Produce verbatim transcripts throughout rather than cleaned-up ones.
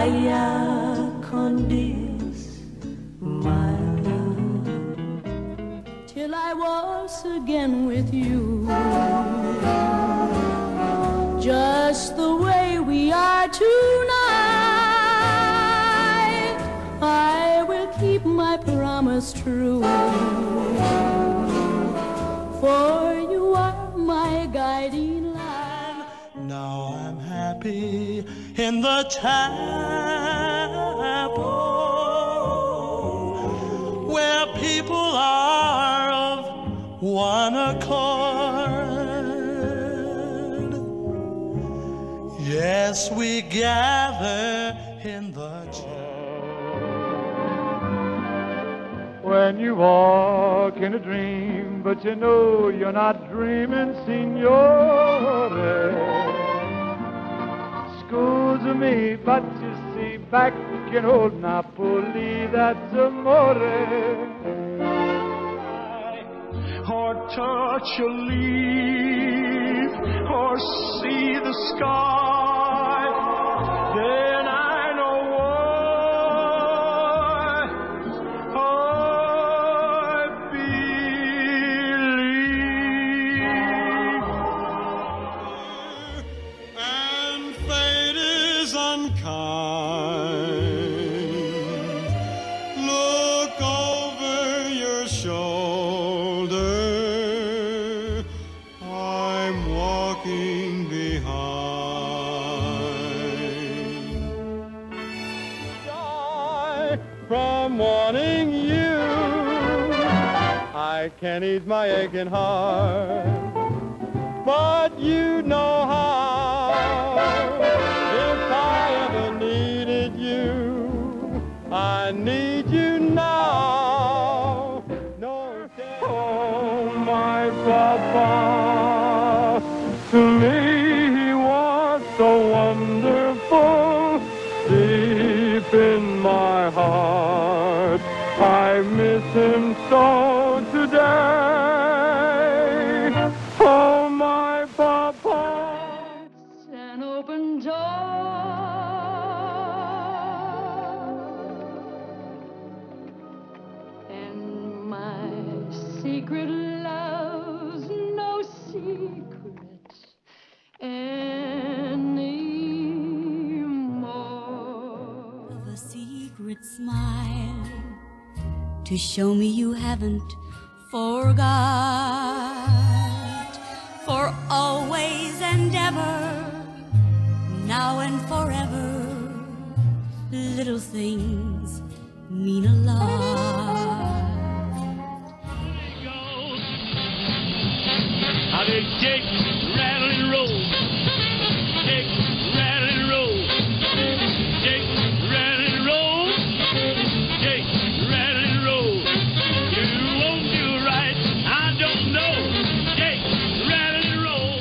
vaya con Dios, my love, till I waltz again with you, just the way we are tonight. I will keep my promise true, for you are my guiding light. Now I'm happy in the chapel, where people are of one accord. Yes, we gather in the chapel. When you walk in a dream, but you know you're not dreaming, signore. Scusa me, but you see, back in old Napoli, that's amore. Or touch a leaf, or see the sky, then I know why I believe. And fate is unkind. Look over your shoulder. I'm walking behind. Die from wanting you, I can't ease my aching heart, but you know how. If I ever needed you, I need you now. No doubt. Oh, my papa, to me he was so wonderful. Deep in my heart, I miss him so today. Oh, my papa. It's an open door, and my secret love's no secret anymore. Of a secret smile to show me you haven't forgot, for always and ever, now and forever, little things mean a lot. How they shake, rattle, and roll. Shake, rattle, and roll. Shake, rattle, and roll. Shake, rattle, and roll. You won't do right, I don't know. Shake, rattle, and roll.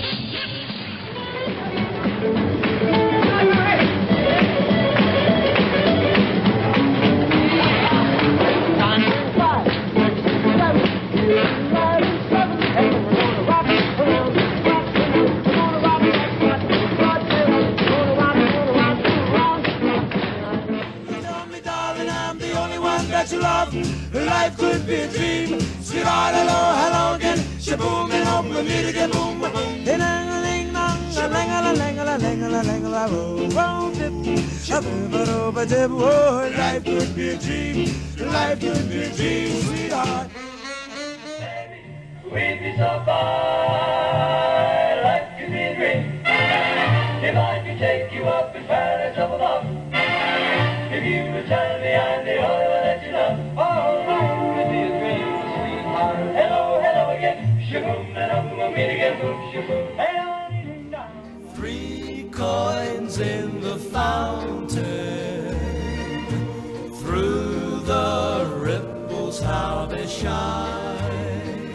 That you love, life could be a dream. Sweetheart, hello, hello again. Shaboom, and home, we meet again. Boom, boom. Ding, a ling, dong, a ling, a ling, a ling, a ling, a ling, roll, dip, shaboo, ba dip. Oh, life could be a dream. Life could be a dream, sweetheart. Baby, we'd be so fine. Life could be a dream. If I could take you up in paradise up above. If you would tell me I'm the only one that you love, oh, life could be a dream, sweetheart. Hello, hello again, shaboom, and um, we'll meet again, boom, shaboom. Hey, ding, dong. Three coins in the fountain, through the ripples how they shine.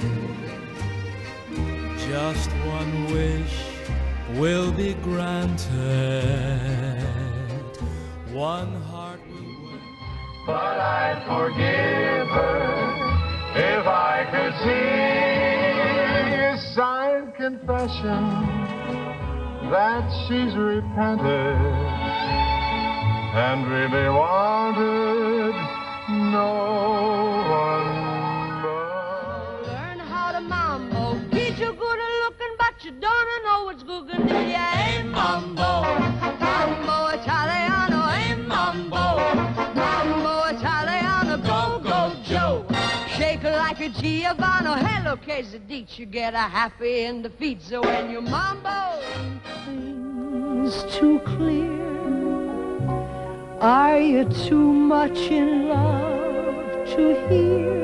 Just one wish will be granted, one heart will win. But I'd forgive her if I could see a signed confession that she's repented and really wanted no one but. Learn how to mambo. Teach you good at looking, but you don't know what's cooking. Do ya? Hey, mambo. Mambo Italiano. Hey, mambo. Mambo Italiano. Go, go, Joe. Shake like a Giovanni. Hello, Quesadilla. You get a happy in the feet. So when you mambo, things too clear. Are you too much in love to hear?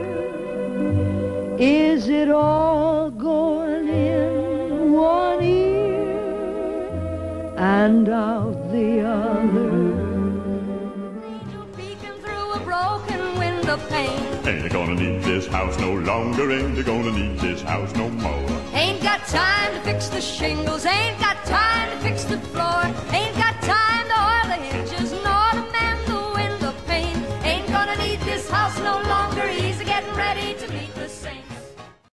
Is it all going in one ear and out the other? Angel peeking through a broken window pane. Ain't gonna need this house no longer, ain't gonna need this house no more. Ain't got time to fix the shingles, ain't got time